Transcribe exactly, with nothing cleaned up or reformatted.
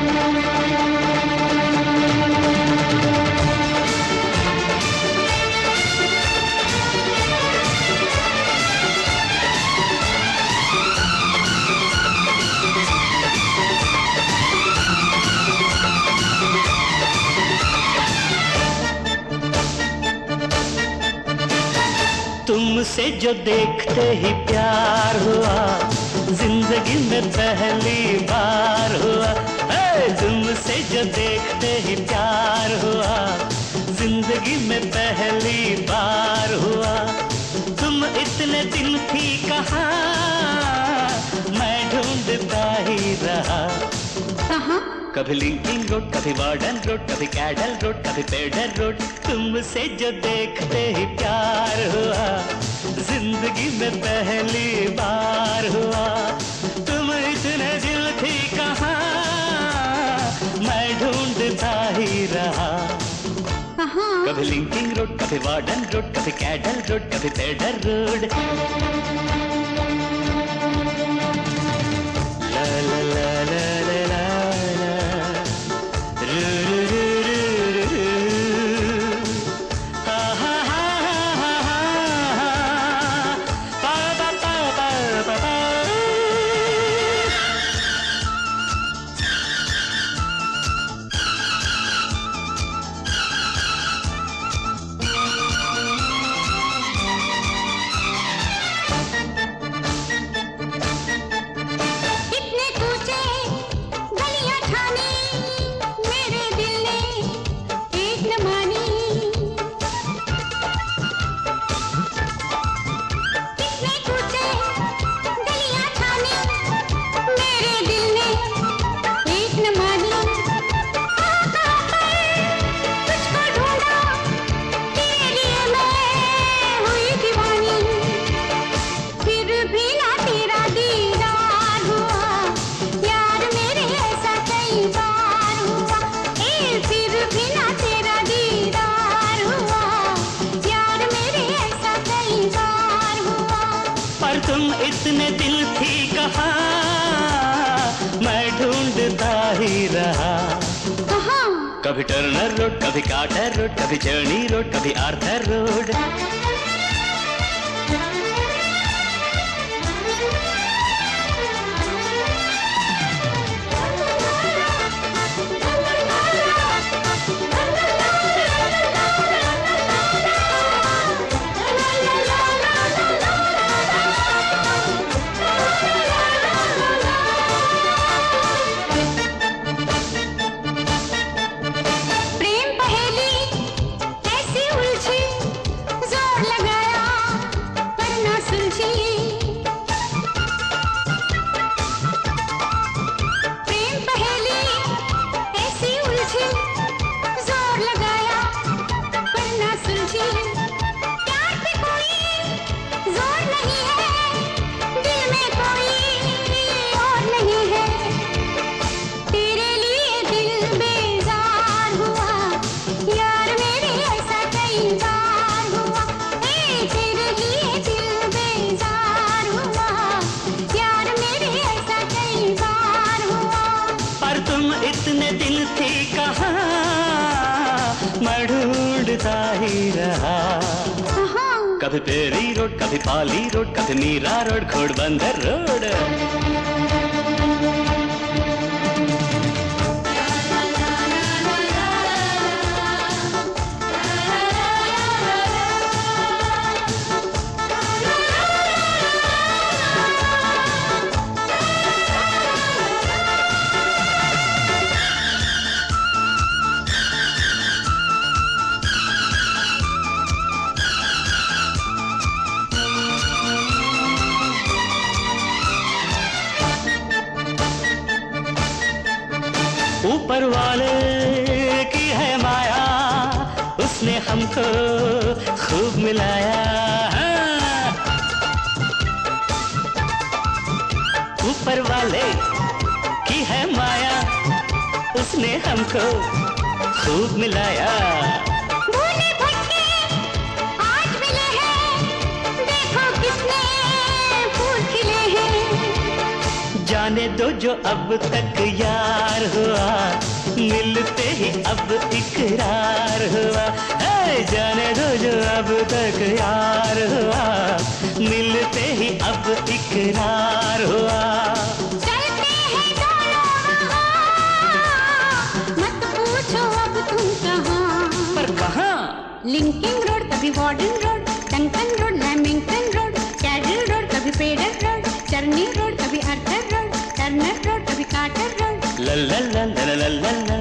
तुमसे जो देखते ही प्यार हुआ, जिंदगी में पहली बार हुआ। तुमसे जो देखते ही प्यार हुआ, जिंदगी में पहली बार हुआ। तुम इतने दिन थी कहाँ, मैं ढूंढता ही रहा। कभी लिंकिंग रोड, कभी वार्डन रोड, कभी कैडल रोड, कभी पेडर रोड। तुमसे जो देखते ही प्यार हुआ, जिंदगी में पहली बार हुआ। तुम इतने दिल थी कहाँ, मैं ढूंढता ही रहा। कभी लिंकिंग रोड, कभी वार्डन रोड, कभी कैडल रोड, कभी पेडर रोड। ला ला ला ला ला ला। तुम इतने दिल थी कहाँ, मैं ढूंढता ही रहा। कभी टर्नर रोड, कभी कार्टर रोड, कभी जर्नी रोड, कभी आर्थर रोड। इतने दिल थी कहाँ, मैं ढूंढता ही रहा। कभी पेरी रोड, कभी पाली रोड, कभी मीरा रोड, घोड़बंदर रोड। ऊपर वाले की है माया, उसने हमको खूब मिलाया। ऊपर वाले की है माया, उसने हमको खूब मिलाया। भोले भटके आज मिले हैं, देखो कितने फूल खिले हैं। जाने दो जो अब तक यार हुआ, इकरार हुआ। चलते हैं दोनों वहाँ, मत पूछो अब तुम कहाँ। पर कहाँ? लिंकिंग रोड, कभी Warden Road, Duncan Road, Lamington Road, Cadell Road, कभी पेडर रोड, चर्नी रोड, कभी अर्थर रोड, टर्नर रोड, कभी कार्टर रोड। ला ला ला ला ला ला ला